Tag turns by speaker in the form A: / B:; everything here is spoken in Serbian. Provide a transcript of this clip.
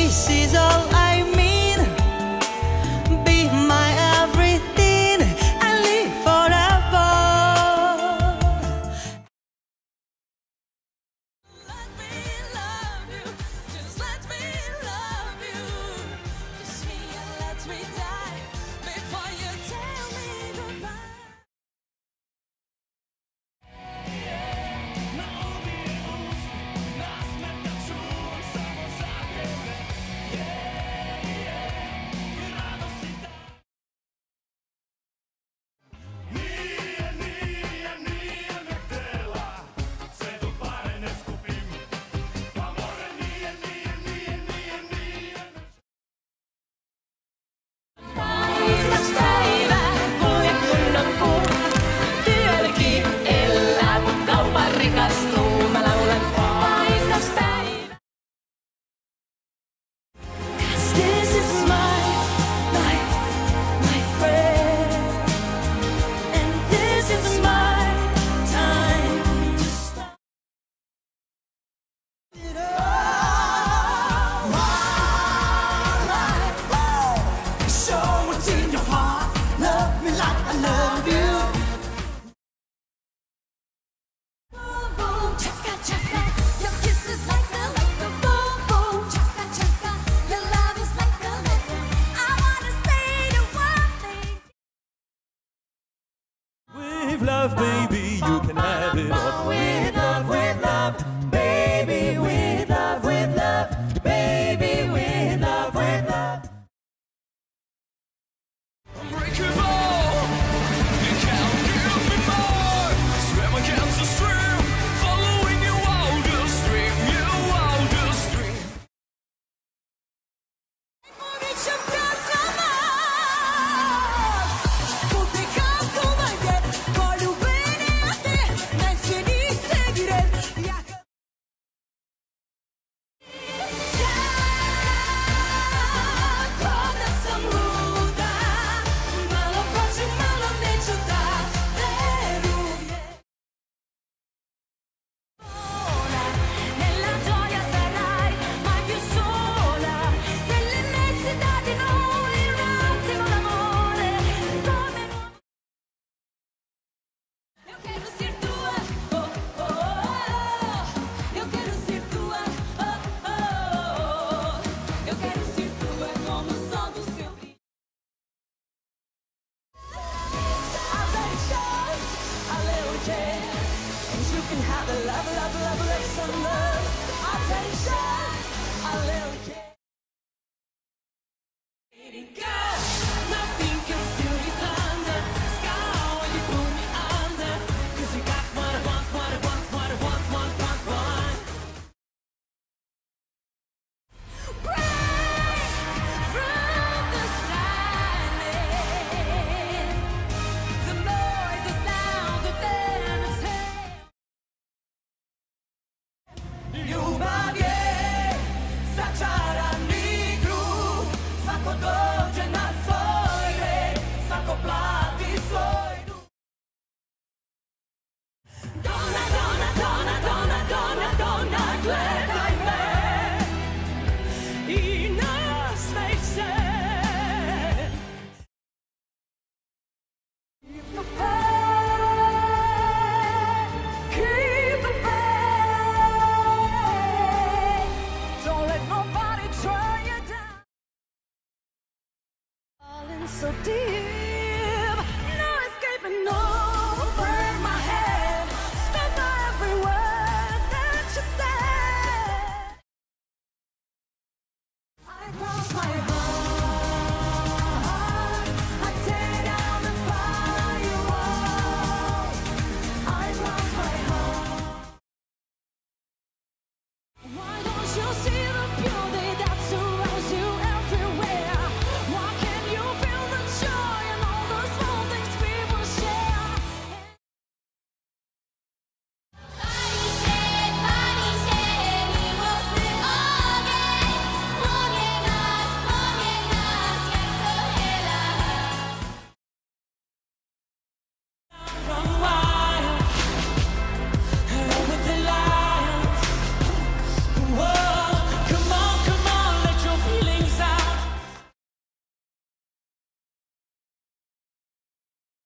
A: This is all I mean. Be my everything and live forever. Let me love you, just let me love you. Kiss me and let me die before you tell me goodbye. This is my life, my friend, and this is my time to stop it all. Alright, show what's in your heart. Love me like I love you. Boom, boom, chaka, chaka. Your kiss is like a boom, boom, chaka, chaka. Your love is like a letter. I wanna say the one thing.
B: With love, baby, you can have it all.
A: With love, baby, with love, baby, with love,
B: Unbreakable, you can't give me more. Swim against the stream, following you out the stream, you out the stream.
A: Nella gioia sarai mai più sola, nell'immensità di noi un attimo d'amore come nuovo. Eu quero ser tua, oh, oh, oh. Eu quero ser tua, oh, oh, oh. Eu quero ser tua como o sol do seu brilho. I'll take a chance, a little chance. You can have a love, some love. I'll take a shot, a little kiss.